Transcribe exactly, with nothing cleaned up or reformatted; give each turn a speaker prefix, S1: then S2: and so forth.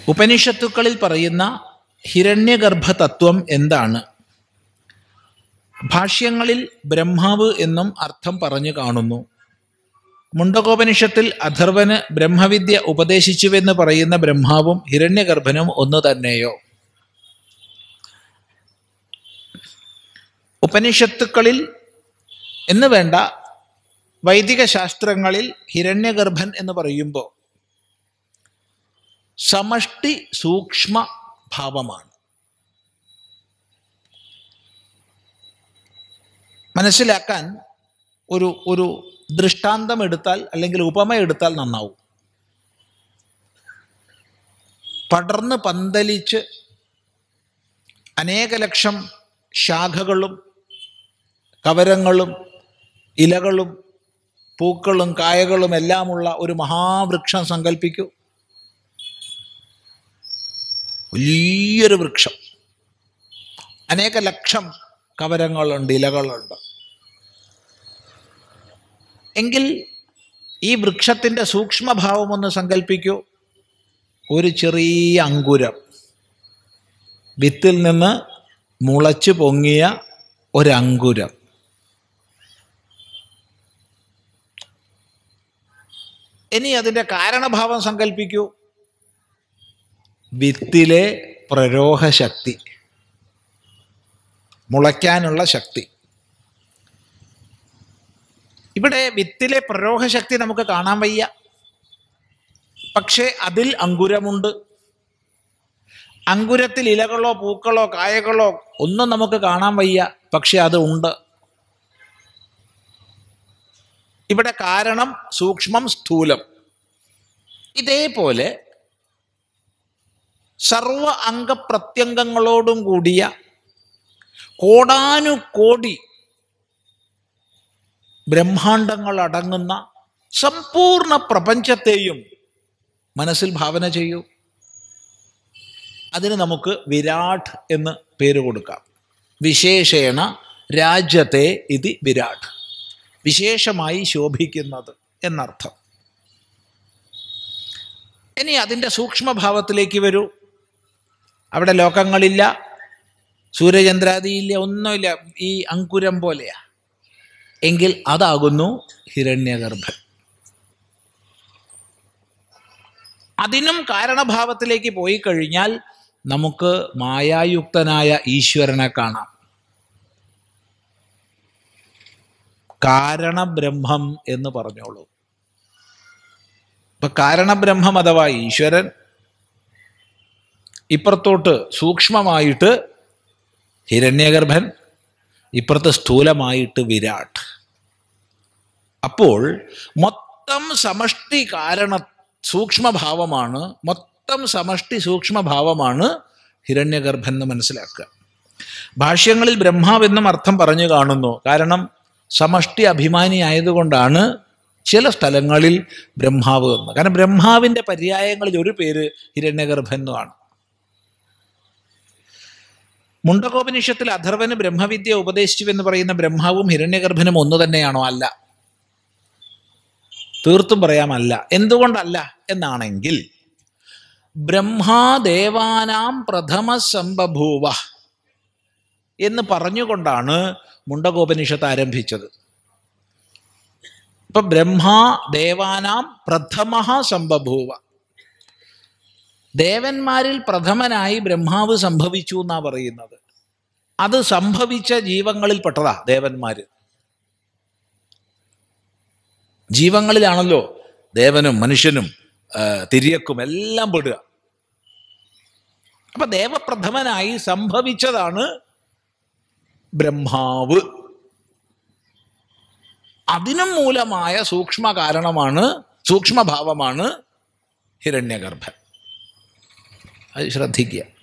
S1: ഉപനിഷത്തുക്കളിൽ പറയുന്ന ഹിരണ്യഗർഭ തത്വം എന്താണ്? ഭാഷ്യങ്ങളിൽ ബ്രഹ്മാവ് എന്നും അർത്ഥം പറഞ്ഞു കാണുന്നു. മുണ്ടകോപനിഷത്തിൽ അഥർവന് ബ്രഹ്മവിദ്യ ഉപദേശിച്ചുവെന്ന് പറയുന്ന ബ്രഹ്മാവും ഹിരണ്യഗർഭനും ഒന്ന് തന്നെയോ? ഉപനിഷത്തുക്കളിൽ എന്ന് വേണ്ട, വൈദിക ശാസ്ത്രങ്ങളിൽ ഹിരണ്യഗർഭൻ എന്ന് പറയുമ്പോൾ സമഷ്ടി സൂക്ഷ്മ ഭാവമാണ്. മനസ്സിലാക്കാൻ ഒരു ഒരു ദൃഷ്ടാന്തം എടുത്താൽ അല്ലെങ്കിൽ ഉപമ എടുത്താൽ നന്നാവും. പടർന്ന് പന്തലിച്ച് അനേക ലക്ഷം ശാഖകളും കവരങ്ങളും ഇലകളും പൂക്കളും കായകളും എല്ലാമുള്ള ഒരു മഹാവൃക്ഷം സങ്കല്പിക്കൂ. വലിയൊരു വൃക്ഷം, അനേക ലക്ഷം കവരങ്ങളുണ്ട്, ഇലകളുണ്ട്. എങ്കിൽ ഈ വൃക്ഷത്തിൻ്റെ സൂക്ഷ്മഭാവം ഒന്ന് സങ്കല്പിക്കൂ. ഒരു ചെറിയ അങ്കുരം, വിത്തിൽ നിന്ന് മുളച്ചു പൊങ്ങിയ ഒരങ്കുരം. ഇനി അതിൻ്റെ കാരണഭാവം സങ്കല്പിക്കൂ. വിത്തിലെ പ്രരോഹശക്തി, മുളയ്ക്കാനുള്ള ശക്തി. ഇവിടെ വിത്തിലെ പ്രരോഹശക്തി നമുക്ക് കാണാൻ വയ്യ, പക്ഷേ അതിൽ അങ്കുരമുണ്ട്. അങ്കുരത്തിൽ ഇലകളോ പൂക്കളോ കായകളോ ഒന്നും നമുക്ക് കാണാൻ വയ്യ, പക്ഷെ അത് ഉണ്ട്. ഇവിടെ കാരണം സൂക്ഷ്മം സ്ഥൂലം. ഇതേപോലെ സർവ അംഗപ്രത്യംഗങ്ങളോടും കൂടിയ കോടാനുകോടി ബ്രഹ്മാണ്ടങ്ങൾ അടങ്ങുന്ന സമ്പൂർണ്ണ പ്രപഞ്ചത്തെയും മനസ്സിൽ ഭാവന ചെയ്യൂ. അതിന് നമുക്ക് വിരാട് എന്ന് പേര് കൊടുക്കാം. വിശേഷേണ രാജ്യത്തെ ഇതി വിരാട്, വിശേഷമായി ശോഭിക്കുന്നത് എന്നർത്ഥം. ഇനി അതിൻ്റെ സൂക്ഷ്മഭാവത്തിലേക്ക് വരൂ. അവിടെ ലോകങ്ങളില്ല, സൂര്യചന്ദ്രാദിയില്ല, ഒന്നുമില്ല, ഈ അങ്കുരം പോലെയാ. എങ്കിൽ അതാകുന്നു ഹിരണ്യഗർഭൻ. അതിനും കാരണഭാവത്തിലേക്ക് പോയി കഴിഞ്ഞാൽ നമുക്ക് മായായുക്തനായ ഈശ്വരനെ കാണാം. കാരണബ്രഹ്മം എന്ന് പറഞ്ഞോളൂ. ഇപ്പൊ കാരണബ്രഹ്മം അഥവാ ഈശ്വരൻ, ഇപ്പുറത്തോട്ട് സൂക്ഷ്മമായിട്ട് ഹിരണ്യഗർഭൻ, ഇപ്പുറത്ത് സ്ഥൂലമായിട്ട് വിരാട്. അപ്പോൾ മൊത്തം സമഷ്ടി കാരണ സൂക്ഷ്മഭാവമാണ്, മൊത്തം സമഷ്ടി സൂക്ഷ്മഭാവമാണ് ഹിരണ്യഗർഭൻ എന്ന് മനസ്സിലാക്കുക. ഭാഷ്യങ്ങളിൽ ബ്രഹ്മാവെന്നും അർത്ഥം പറഞ്ഞു കാണുന്നു. കാരണം സമഷ്ടി അഭിമാനി ആയതുകൊണ്ടാണ് ചില സ്ഥലങ്ങളിൽ ബ്രഹ്മാവ് എന്ന്. കാരണം ബ്രഹ്മാവിൻ്റെ പര്യായങ്ങളിൽ ഒരു പേര് ഹിരണ്യഗർഭൻ എന്നുമാണ്. മുണ്ടകോപനിഷത്തിൽ അഥർവന് ബ്രഹ്മവിദ്യ ഉപദേശിച്ചുവെന്ന് പറയുന്ന ബ്രഹ്മാവും ഹിരണ്യഗർഭനും ഒന്ന് തന്നെയാണോ? അല്ല, തീർത്തും പറയാമല്ല. എന്തുകൊണ്ടല്ല എന്നാണെങ്കിൽ, ബ്രഹ്മാദേവാനാം പ്രഥമ സംബഭൂവ എന്ന് പറഞ്ഞുകൊണ്ടാണ് മുണ്ടകോപനിഷത്ത് ആരംഭിച്ചത്. ഇപ്പൊ ബ്രഹ്മാദേവാനാം പ്രഥമ സംബഭൂവ, ദേവന്മാരിൽ പ്രഥമനായി ബ്രഹ്മാവ് സംഭവിച്ചു എന്നാ പറയുന്നത്. അത് സംഭവിച്ച ജീവങ്ങളിൽ പെട്ടതാ ദേവന്മാര്. ജീവങ്ങളിലാണല്ലോ ദേവനും മനുഷ്യനും തിര്യക്കും എല്ലാം പെടുക. അപ്പൊ ദേവപ്രഥമനായി സംഭവിച്ചതാണ് ബ്രഹ്മാവ്. അതിനും മൂലമായ സൂക്ഷ്മ കാരണമാണ്, സൂക്ഷ്മഭാവമാണ് ഹിരണ്യഗർഭൻ. അത് ശ്രദ്ധിക്കുക.